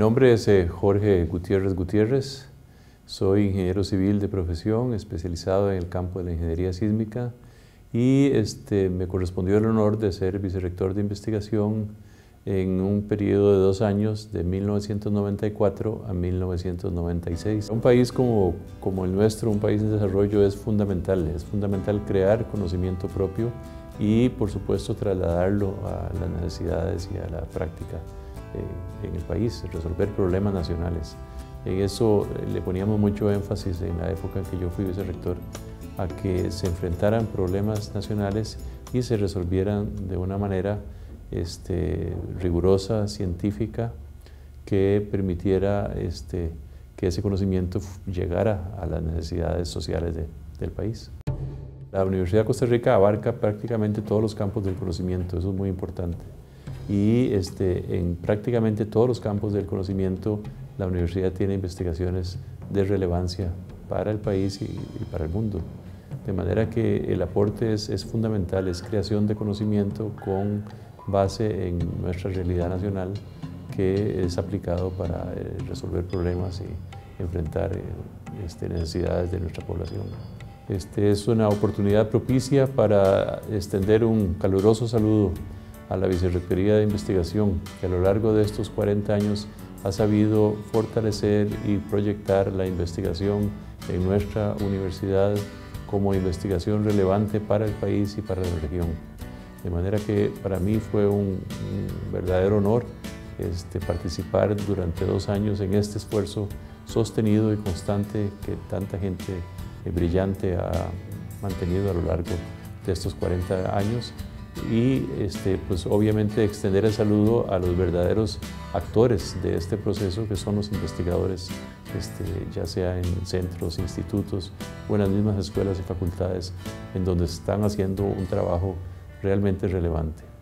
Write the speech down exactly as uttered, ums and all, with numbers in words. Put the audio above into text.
nombre es eh, Jorge Gutiérrez Gutiérrez. Soy ingeniero civil de profesión, especializado en el campo de la ingeniería sísmica y este, me correspondió el honor de ser vicerrector de investigación en un periodo de dos años, de mil novecientos noventa y cuatro a mil novecientos noventa y seis. Un país como, como el nuestro, un país en desarrollo, es fundamental, es fundamental crear conocimiento propio y, por supuesto, trasladarlo a las necesidades y a la práctica eh, en el país, resolver problemas nacionales. En eso eh, le poníamos mucho énfasis en la época en que yo fui vicerrector, a que se enfrentaran problemas nacionales y se resolvieran de una manera este, rigurosa, científica, que permitiera este, que ese conocimiento llegara a las necesidades sociales de, del país. La Universidad de Costa Rica abarca prácticamente todos los campos del conocimiento, eso es muy importante. Y este, en prácticamente todos los campos del conocimiento, la universidad tiene investigaciones de relevancia para el país y, y para el mundo. De manera que el aporte es, es fundamental, es creación de conocimiento con base en nuestra realidad nacional, que es aplicado para eh, resolver problemas y enfrentar eh, este, necesidades de nuestra población. Este es una oportunidad propicia para extender un caluroso saludo a la Vicerrectoría de Investigación, que a lo largo de estos cuarenta años ha sabido fortalecer y proyectar la investigación en nuestra universidad como investigación relevante para el país y para la región. De manera que para mí fue un, un verdadero honor este, participar durante dos años en este esfuerzo sostenido y constante que tanta gente eh, brillante ha mantenido a lo largo de estos cuarenta años. Y este, pues obviamente extender el saludo a los verdaderos actores de este proceso, que son los investigadores, este, ya sea en centros, institutos o en las mismas escuelas y facultades, en donde están haciendo un trabajo realmente relevante.